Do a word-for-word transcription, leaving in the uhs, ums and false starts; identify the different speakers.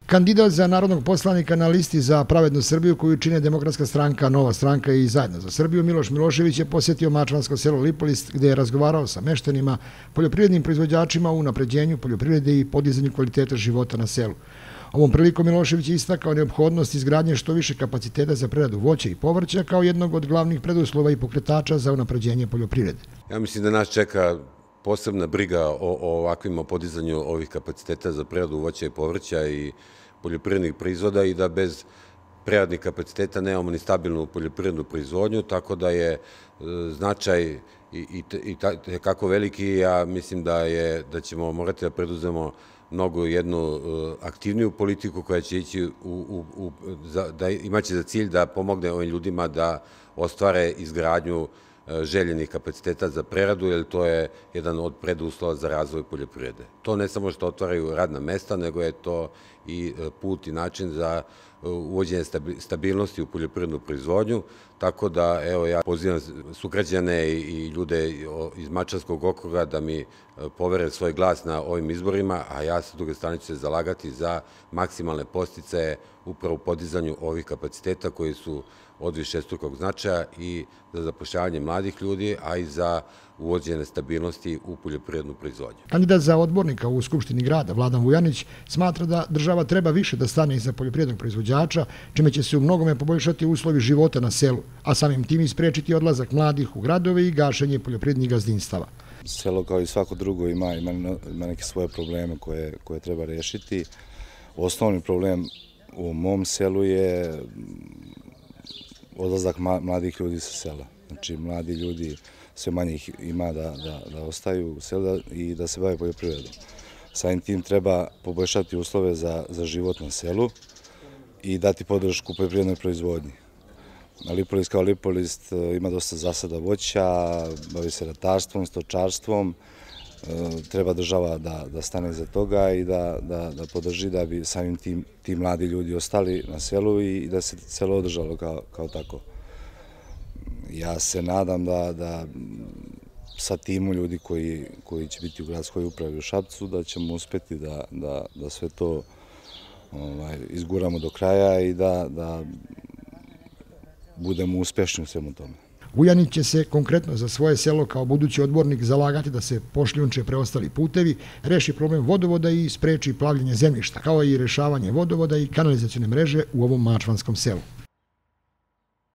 Speaker 1: Kandidat za narodnog poslanika na listi za Pravednu Srbiju koju čine Demokratska stranka, Nova stranka i Zajedno za Srbiju, Miloš Milošević je posjetio mačvansko selo Lipolist gdje je razgovarao sa meštanima, poljoprivrednim proizvođačima u unapređenju poljoprivrede i podizanju kvaliteta života na selu. Ovom prilikom Milošević je istakao neophodnost izgradnje što više kapaciteta za preradu voća i povrća kao jednog od glavnih preduslova i pokretača za unapređenje poljoprivrede.
Speaker 2: Ja mislim da nas čeka posebna briga o, o ovakvim podizanju ovih kapaciteta za preradu voća i povrća i poljoprivrednih proizvoda i da bez preradnih kapaciteta nemamo ni stabilnu poljoprivrednu proizvodnju, tako da je e, značaj i, i, i kako veliki. Ja mislim da, je, da ćemo morati da preduzemo mnogo jednu uh, aktivniju politiku koja će ići u, u, u, za, da imaće za cilj da pomogne ovim ljudima da ostvare izgradnju uh, željenih kapaciteta za preradu, jer to je jedan od preduslova za razvoj poljoprivrede. To ne samo što otvaraju radna mesta, nego je to i uh, put i način za uh, uvođenje stabilnosti u poljoprivrednu proizvodnju, tako da evo ja pozivam sugrađane i, i ljude iz Mačvanskog okruga da mi povere svoj glas na ovim izborima, a ja sa druge strane ću se zalagati za maksimalne podsticaje upravo u podizanju ovih kapaciteta koji su od višestrukog značaja i za zapošljavanje mladih ljudi, a i za uvođenje stabilnosti u poljoprivrednu proizvodnju.
Speaker 1: Kandidat za odbornika u Skupštini grada Vladan Vujanić smatra da država treba više da stane iza poljoprivrednog proizvođača, čime će se u mnogome poboljšati uslovi života na selu, a samim tim i sprečiti odlazak mladih u gradove i gašenje poljoprivrednih gazdinstava.
Speaker 3: Selo kao i svako drugo ima, ima, ima neke svoje probleme koje, koje treba rešiti. Osnovni problem u mom selu je odlazak mladih ljudi sa sela. Znači, mladi ljudi, sve manje ih ima da, da, da ostaju u selu i da se bave poljoprivredom. Samim tim treba poboljšati uslove za, za život na selu i dati podršku poljoprivrednoj proizvodnji. Lipolist kao Lipolist ima dosta zasada voća, bavi se ratarstvom, stočarstvom. Treba država da, da stane iza toga i da, da, da podrži da bi samim tim ti mladi ljudi ostali na selu i da se selo održalo kao, kao tako. Ja se nadam da, da sa timu ljudi koji, koji će biti u gradskoj upravi u Šapcu da ćemo uspeti da, da, da sve to ovaj, izguramo do kraja i da, da budemo uspešni u svemu tome.
Speaker 1: Vujanić će se konkretno za svoje selo kao budući odbornik zalagati da se pošljunče preostali putevi, reši problem vodovoda i spreči plavljenje zemljišta, kao i rešavanje vodovoda i kanalizacione mreže u ovom mačvanskom selu.